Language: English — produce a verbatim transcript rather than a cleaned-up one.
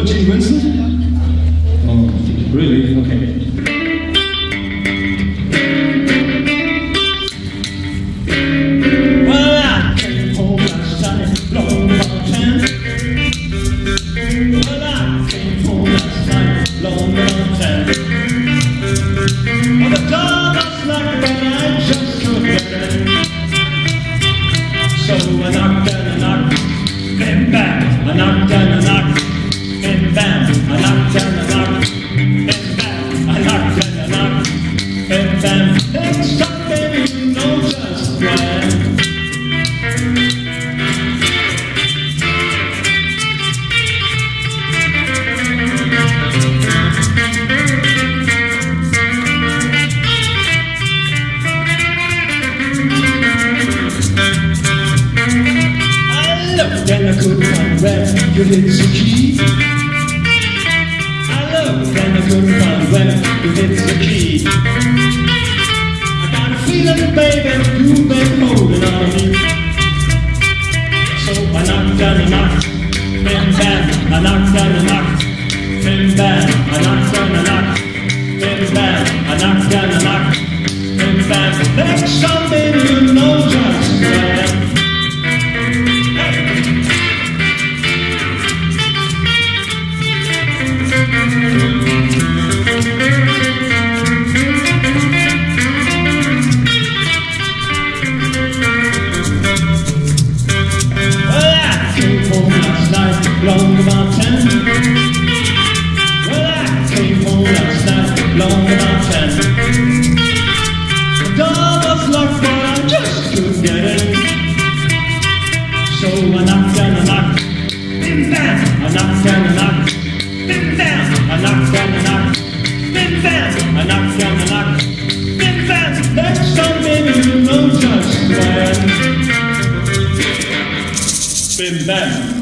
know Gene Winston? Oh, really? Okay. Well, I came home last night, long about ten. Well, I came home last night, long about ten. Well, the door was locked and I just couldn't get in. So I knocked and I knocked, bam, bam, I knocked and I knocked, bam, bam, I knocked and I knocked, bam, bam, I knocked and I knocked, bam, bam. It's something you know just when. And I couldn't find where you hid the key. I looked and I couldn't find where you hid the key. I got a feeling, baby, you've been holding on me. So I knocked and I knocked, bam, bam, I knocked and I knocked, bam, bam, I knocked and I knocked, bam, bam, I knocked and I knocked, bam, bam. There's something you know just where. Long about ten. Well, I came home last night, long about ten. The door was locked, but I just couldn't get in. So I knocked and I knocked, bim bam, I knocked and I knocked, bim bam, I knocked and I knocked, bim bam, I knocked and I knocked, bim bam. There's something you know just when. Bim bam.